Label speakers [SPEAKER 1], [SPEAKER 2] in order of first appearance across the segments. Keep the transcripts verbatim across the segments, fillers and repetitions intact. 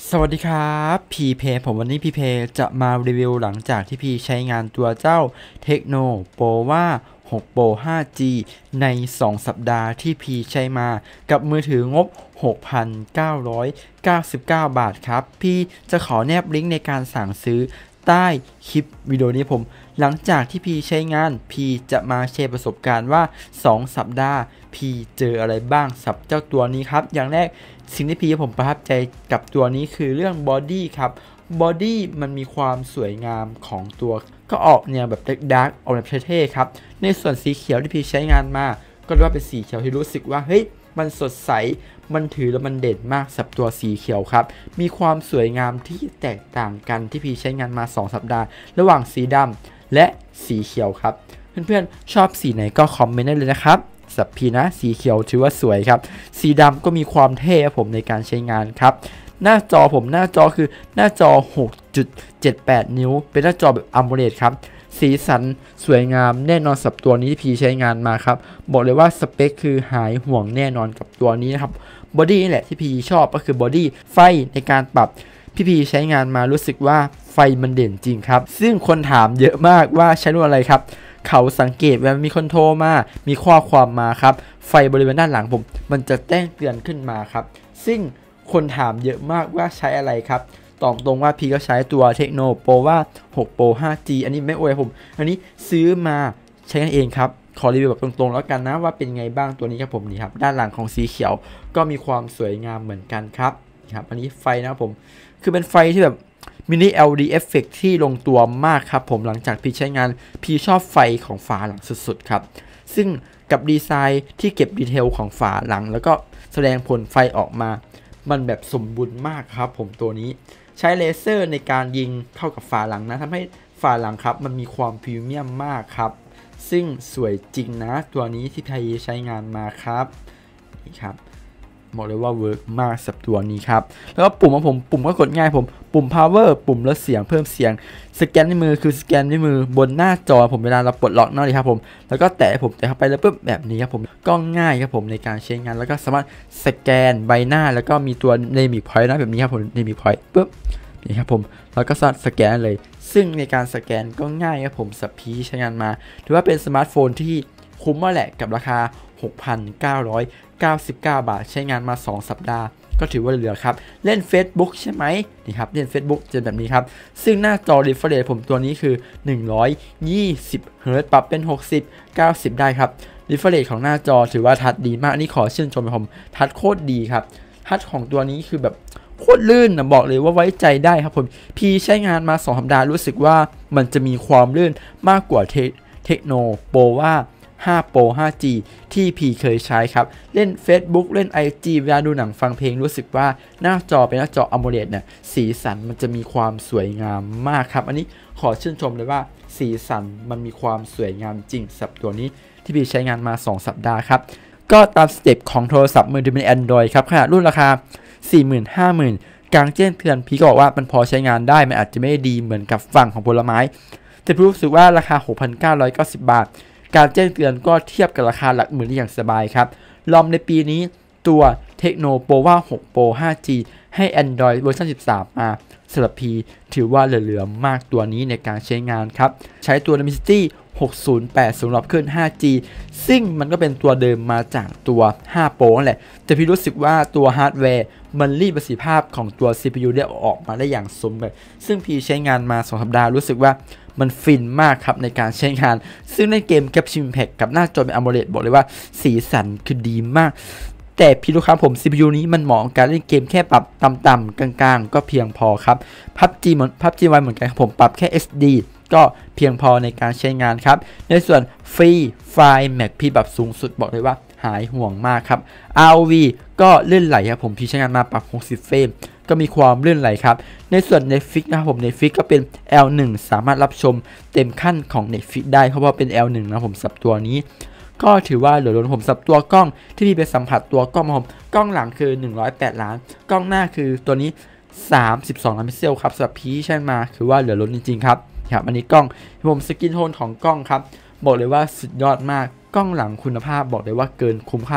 [SPEAKER 1] สวัสดีครับพีเพผมวันนี้พีเพจะมารีวิวหลังจากที่พี่ใช้งานตัวเจ้า Tecno Pova หก Pro ไฟว์ จี ในสองสัปดาห์ที่พี่ใช้มากับมือถืองบ หกพันเก้าร้อยเก้าสิบเก้า บาทครับพี่จะขอแนบลิงก์ในการสั่งซื้อใต้คลิปวิดีโอนี้ผมหลังจากที่พี่ใช้งานพี่จะมาแชร์ประสบการณ์ว่าสองสัปดาห์พี่เจออะไรบ้างสับเจ้าตัวนี้ครับอย่างแรกสิ่งที่พี่ผมประทับใจกับตัวนี้คือเรื่องบอดี้ครับบอดี้มันมีความสวยงามของตัวก็ออกแนวแบบดาร์กออกแบบเท่ๆครับในส่วนสีเขียวที่พี่ใช้งานมาก็เรียกว่าเป็นสีเขียวที่รู้สึกว่าเฮ้ยมันสดใสมันถือแล้วมันเด่นมากสับตัวสีเขียวครับมีความสวยงามที่แตกต่างกันที่พี่ใช้งานมาสองสัปดาห์ระหว่างสีดำและสีเขียวครับเพื่อนๆชอบสีไหนก็คอมเมนต์ได้เลยนะครับสับพีนะสีเขียวถือว่าสวยครับสีดำก็มีความเท่ผมในการใช้งานครับหน้าจอผมหน้าจอคือหน้าจอ หกจุดเจ็ดแปด นิ้วเป็นหน้าจอแบบ AMOLED ครับสีสันสวยงามแน่นอนสับตัวนี้ที่พี่ใช้งานมาครับบอกเลยว่าสเปคคือหายห่วงแน่นอนกับตัวนี้นะครับบอดี้นี่แหละที่พี่ชอบก็คือบอดี้ไฟในการปรับพี่พีใช้งานมารู้สึกว่าไฟมันเด่นจริงครับซึ่งคนถามเยอะมากว่าใช้รุ่นอะไรครับเขาสังเกตเวลามีคนโทรมามีข้อความมาครับไฟบริเวณด้านหลังผมมันจะแจ้งเตือนขึ้นมาครับซึ่งคนถามเยอะมากว่าใช้อะไรครับตอบตรงว่าพี่ก็ใช้ตัว Tecno Pova หก Pro ไฟว์ จี อันนี้ไม่อวยผมอันนี้ซื้อมาใช้กันเองครับขอรีวิวแบบตรงๆแล้วกันนะว่าเป็นไงบ้างตัวนี้ครับผมนี่ครับด้านหลังของสีเขียวก็มีความสวยงามเหมือนกันครับครับอันนี้ไฟนะครับผมคือเป็นไฟที่แบบมินิ แอล อี ดี Effect ที่ลงตัวมากครับผมหลังจากพี่ใช้งานพี่ชอบไฟของฝาหลังสุดๆครับซึ่งกับดีไซน์ที่เก็บดีเทลของฝาหลังแล้วก็แสดงผลไฟออกมามันแบบสมบูรณ์มากครับผมตัวนี้ใช้เลเซอร์ในการยิงเข้ากับฝาหลังนะทำให้ฝาหลังครับมันมีความพรีเมียมมากครับซึ่งสวยจริงนะตัวนี้ที่พี่ใช้งานมาครับนี่ครับบอกเลยว่าเวิร์กมากสับตัวนี้ครับแล้วก็ปุ่มของผมปุ่มก็กดง่ายผมปุ่ม power ปุ่มลดเสียงเพิ่มเสียงสแกนด้วยมือคือสแกนด้วยมือบนหน้าจอผมเวลาเราปลดล็อกนั่นเลยครับผมแล้วก็แตะผมแตะเข้าไปแล้วปุ๊บแบบนี้ครับผมก็ง่ายครับผมในการใช้งานแล้วก็สามารถสแกนใบหน้าแล้วก็มีตัว Dynamic Point นะแบบนี้ครับผม Dynamic Point ปุ๊บนี่ครับผมแล้วก็สามารถสแกนเลยซึ่งในการสแกนก็ง่ายครับผมสับพีใช้งานมาถือว่าเป็นสมาร์ทโฟนที่คุ้มมากแหละกับราคา หกพันเก้าร้อยเก้าสิบเก้า บาทใช้งานมาสองสัปดาห์ก็ถือว่าเหลือครับเล่น Facebook ใช่ไหมนี่ครับเล่น Facebook จะแบบนี้ครับซึ่งหน้าจอ refresh ผมตัวนี้คือหนึ่งร้อยยี่สิบเฮิร์ตซ์ปรับเป็นหกสิบ เก้าสิบได้ครับ refresh ของหน้าจอถือว่าทัชดีมากอันนี้ขอชื่นชมผมทัชโคตรดีครับทัชของตัวนี้คือแบบโคตรลื่นนะบอกเลยว่าไว้ใจได้ครับผมพี่ใช้งานมาสองสัปดาห์รู้สึกว่ามันจะมีความลื่นมากกว่าเทคโนโปว่าห้า Pro ไฟว์ จี ที่พี่เคยใช้ครับเล่น Facebook เล่น ไอ จี เวลาดูหนังฟังเพลงรู้สึกว่าหน้าจอเป็นหน้าจอ AMOLED เนี่ยสีสันมันจะมีความสวยงามมากครับอันนี้ขอชื่นชมเลยว่าสีสันมันมีความสวยงามจริงสำหรับตัวนี้ที่พี่ใช้งานมาสองสัปดาห์ครับก็ตามสเต็ปของโทรศัพท์มือถือเป็น Android ครับขนาดรุ่นราคา สี่หมื่น ห้าหมื่น กลางแจ้งเตือนพี่ก็บอกว่ามันพอใช้งานได้มันอาจจะไม่ได้ดีเหมือนกับฝั่งของผลไม้แต่พี่รู้สึกว่าราคา หกพันเก้าร้อยเก้าสิบ บาทการแจ้งเตือนก็เทียบกับราคาหลักหมื่นได้อย่างสบายครับลอมในปีนี้ตัว Tecno Pova หก Pro ไฟว์ จี ให้ Android เวอร์ชันสิบสามมาสำหรับพีถือว่าเหลือๆมากตัวนี้ในการใช้งานครับใช้ตัว Dimensity หกศูนย์แปดสำหรับเครื่อง ไฟว์ จี ซึ่งมันก็เป็นตัวเดิมมาจากตัว ห้า Pro นั่นแหละแต่พี่รู้สึกว่าตัวฮาร์ดแวร์มันรีดประสิทธิภาพของตัว ซี พี ยู ได้ออกมาได้อย่างสมบูรณ์ซึ่งพี่ใช้งานมาสองสัปดาห์รู้สึกว่ามันฟินมากครับในการใช้งานซึ่งในเกม Genshin Impact กับหน้าจอเป็น AMOLED บอกเลยว่าสีสันคือดีมากแต่พี่ลูกค้าผม ซี พี ยู นี้มันเหมาะกับการเล่นเกมแค่ปรับต่ำๆกลางๆก็เพียงพอครับ พับจี เหมือน พับจี ไว เหมือนกันครับผมปรับแค่ เอส ดี ก็เพียงพอในการใช้งานครับในส่วนฟรีไฟล์ Mac พี่ปรับสูงสุดบอกเลยว่าหายห่วงมากครับ อาร์ โอ วี ก็ลื่นไหลครับผมพี่ใช้งานมาปรับหกสิบเฟรมก็มีความลื่นไหลครับในส่วน Netflix นะครับผม Netflix ก็เป็น แอล หนึ่ง สามารถรับชมเต็มขั้นของ Netflix ได้เพราะว่าเป็น แอล หนึ่ง นะผมสับตัวนี้ก็ถือว่าเหลือล้นผมสับตัวกล้องที่พี่ไปสัมผัสตัวกล้องมาผมกล้องหลังคือหนึ่งร้อยแปดล้านกล้องหน้าคือตัวนี้สามสิบสองล้านพิกเซลครับสำหรับพี่ใช้มาคือว่าเหลือล้นจริงๆครับครับอันนี้กล้องผมสกินโทนของกล้องครับบอกเลยว่าสุดยอดมากกล้องหลังคุณภาพบอกเลยว่าเกินคุ้มค่า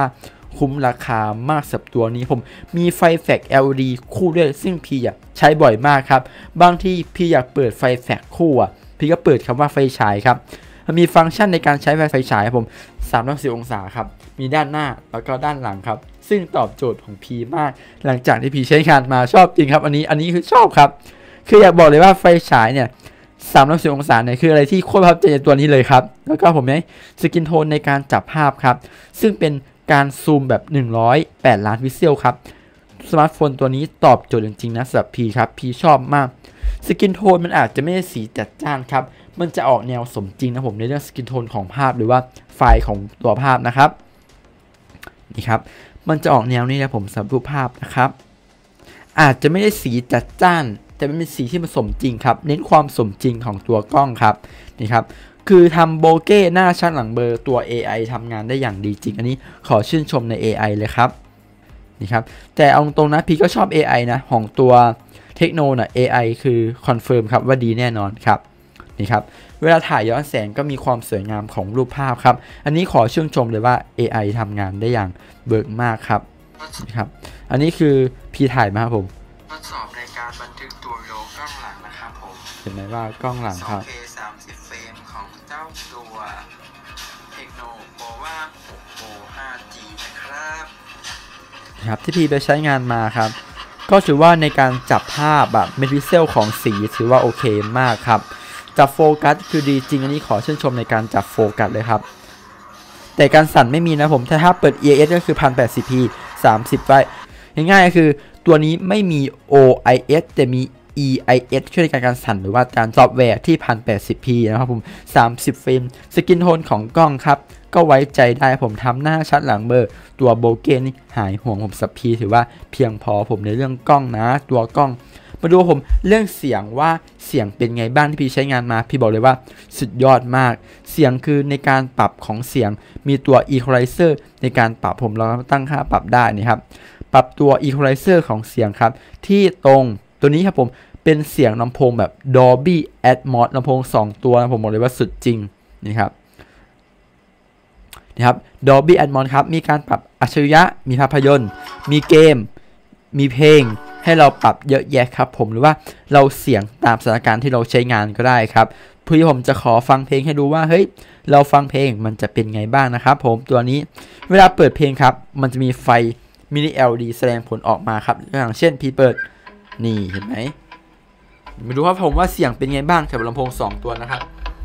[SPEAKER 1] คุ้มราคามากสับตัวนี้ผมมีไฟแฟลช แอล อี ดี คู่ด้วยซึ่งพี่อยากใช้บ่อยมากครับบางที่พี่อยากเปิดไฟแฟลชคู่อ่ะพี่ก็เปิดคำว่าไฟฉายครับมันมีฟังก์ชันในการใช้ไฟฉายผมสามร้อยหกสิบองศาครับมีด้านหน้าแล้วก็ด้านหลังครับซึ่งตอบโจทย์ของพีมากหลังจากที่พีใช้งานมาชอบจริงครับอันนี้อันนี้คือชอบครับคืออยากบอกเลยว่าไฟฉายเนี่ยสามร้อยหกสิบองศาเนี่ยคืออะไรที่โคตรประทับใจในตัวนี้เลยครับแล้วก็ผมใช้สกินโทนในการจับภาพครับซึ่งเป็นการซูมแบบหนึ่งร้อยแปดล้านพิกเซลครับสมาร์ทโฟนตัวนี้ตอบโจทย์จริงๆนะสำหรับพีครับพีชอบมากสกินโทนมันอาจจะไม่ได้สีจัดจ้านครับมันจะออกแนวสมจริงนะผมในเรื่องสกินโทนของภาพหรือว่าไฟล์ของตัวภาพนะครับนี่ครับมันจะออกแนวนี้นะผมสำหรับรูปภาพนะครับอาจจะไม่ได้สีจัดจ้านแต่มันเป็นสีที่มันสมจริงครับเน้นความสมจริงของตัวกล้องครับนี่ครับคือทำโบเก้หน้าชัดหลังเบอร์ตัว เอ ไอ ทำงานได้อย่างดีจริงอันนี้ขอชื่นชมใน เอ ไอ เลยครับนี่ครับแต่เอาตรงนะพี่ก็ชอบ เอ ไอ นะของตัวเทคโนนะ เอ ไอ คือคอนเฟิร์มครับว่าดีแน่นอนครับนี่ครับเวลาถ่ายย้อนแสงก็มีความสวยงามของรูปภาพครับอันนี้ขอชื่นชมเลยว่า เอ ไอ ทำงานได้อย่างเบิกมากครับครับอันนี้คือพี่ถ่ายมาครับผม
[SPEAKER 2] ทดสอบในการบันทึกตัววิดีโอกล้องหลังนะครับผม
[SPEAKER 1] เห็นไหมว่ากล้องหลังครับ
[SPEAKER 2] ทู เค สามสิบ เฟรมของเจ้าตัวเทคโนโปว่าหกโปร ห้าจี นะครับ
[SPEAKER 1] ครับที่พี่ไปใช้งานมาครับก็ถือว่าในการจับภาพแบบเมทริเซลของสีถือว่าโอเคมากครับจับโฟกัสคือดีจริงอันนี้ขอชื่นชมในการจับโฟกัสเลยครับแต่การสั่นไม่มีนะผมแต่ถ้าเปิด อี เอ เอส ก็คือ หนึ่งพันแปดสิบพี สามสิบไฟง่ายๆก็คือตัวนี้ไม่มี โอ ไอ เอส แต่มี อี ไอ เอส ช่วยในการสั่นหรือว่าการซอฟต์แวร์ที่ หนึ่งพันแปดสิบพี นะครับผมสามสิบเฟรมสกินโทนของกล้องครับก็ไว้ใจได้ผมทำหน้าชัดหลังเบอร์ตัวโบเก้นี่หายห่วงผมสับพีถือว่าเพียงพอผมในเรื่องกล้องนะตัวกล้องมาดูผมเรื่องเสียงว่าเสียงเป็นไงบ้างที่พี่ใช้งานมาพี่บอกเลยว่าสุดยอดมากเสียงคือในการปรับของเสียงมีตัว Equalizer ในการปรับผมเราตั้งค่าปรับได้นี่ครับปรับตัว Equalizer ของเสียงครับที่ตรงตัวนี้ครับผมเป็นเสียงลำโพงแบบ Dolby Atmos ลำโพงสองตัวนะผมบอกเลยว่าสุดจริงนี่ครับนะครับ Dolby Atmos ครับมีการปรับอัจฉริยะมีภาพยนตร์มีเกมมีเพลงให้เราปรับเยอะแยะครับผมหรือว่าเราเสียงตามสถานการณ์ที่เราใช้งานก็ได้ครับพี่ผมจะขอฟังเพลงให้ดูว่าเฮ้ยเราฟังเพลงมันจะเป็นไงบ้างนะครับผมตัวนี้เวลาเปิดเพลงครับมันจะมีไฟมินิ แอล อี ดี แสดงผลออกมาครับอย่างเช่นพี่เปิดนี่เห็นไหมมาดูครับผมว่าเสียงเป็นไงบ้างกับลำโพงสองตัวนะครับ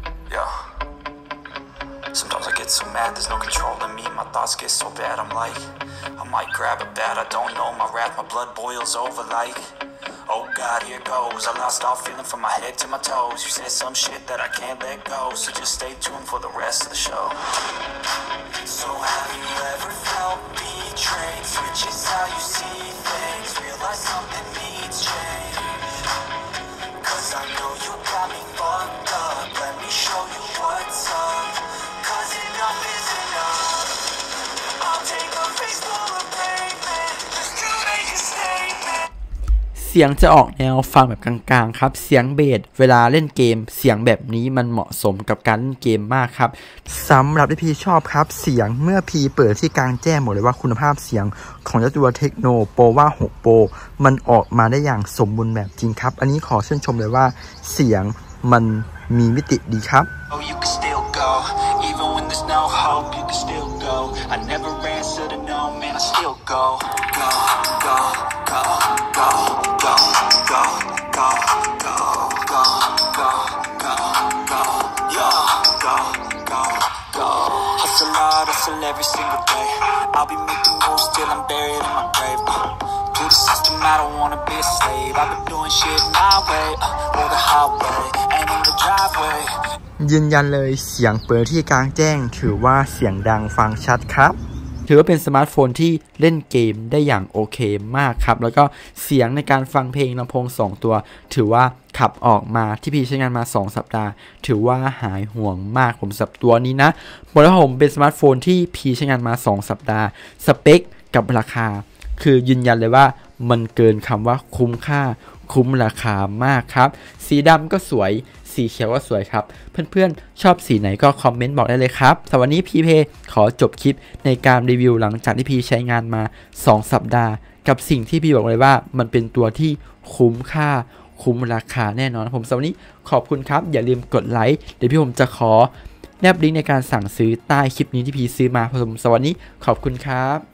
[SPEAKER 3] Sometimes I get so mad, there's no controlling me. My thoughts get so bad, I'm like, I might grab a bat, I don't know. My wrath, my blood boils over like, oh God, here goes. I lost all feeling from my head to my toes. You said some shit that I can't let go, so just stay tuned for the rest of the show. So have you ever felt betrayed? Switches how you see things, realize something needs change. Cause I know you got me fucked up, let me show you what's up.Cause enough is enough. I'll take a face full of pavement just to make a statement.
[SPEAKER 1] เสียงจะออกแนวฟังแบบกลางๆครับเสียงเบสเวลาเล่นเกมเสียงแบบนี้มันเหมาะสมกับการเล่นเกมมากครับสำหรับที่พี่ชอบครับเสียงเมื่อพี่เปิดที่กลางแจ้งหมดเลยว่าคุณภาพเสียงของเจ้าตัวเทคโนโปว่าหกโปรมันออกมาได้อย่างสมบูรณ์แบบจริงครับอันนี้ขอชื่นชมเลยว่าเสียงมันมีมิติดีครับ
[SPEAKER 3] Even when there's no hope, you can still go. I never answer to no, man, I still go. Go, go, go, go, go, go, go, go, go, go, go, go, yeah, go, go, go. Hustle hard, hustle every single day. I'll be making moves till I'm buried in my grave. To the system, I don't wanna be a slave. I've been doing shit my way, uh, or the highway, and in the driveway.
[SPEAKER 1] ยืนยันเลยเสียงเปิดที่กลางแจ้งถือว่าเสียงดังฟังชัดครับถือว่าเป็นสมาร์ทโฟนที่เล่นเกมได้อย่างโอเคมากครับแล้วก็เสียงในการฟังเพลงลำโพงสองตัวถือว่าขับออกมาที่พี่ใช้งานมาสองสัปดาห์ถือว่าหายห่วงมากผมสับตัวนี้นะบอกแล้วผมเป็นสมาร์ทโฟนที่พี่ใช้งานมาสองสัปดาห์สเปคกับราคาคือยืนยันเลยว่ามันเกินคำว่าคุ้มค่าคุ้มราคามากครับสีดำก็สวยสีเขียวก็สวยครับเพื่อนๆชอบสีไหนก็คอมเมนต์บอกได้เลยครับสำหรับวันนี้พีเพขอจบคลิปในการรีวิวหลังจากที่พีใช้งานมาสองสัปดาห์กับสิ่งที่พี่บอกเลยว่ามันเป็นตัวที่คุ้มค่าคุ้มราคาแน่นอนผมสำหรับวันนี้ขอบคุณครับอย่าลืมกดไลค์เดี๋ยวพี่ผมจะขอแนบลิงก์ในการสั่งซื้อใต้คลิปนี้ที่พี่ซื้อมาผมสำหรับวันนี้ขอบคุณครับ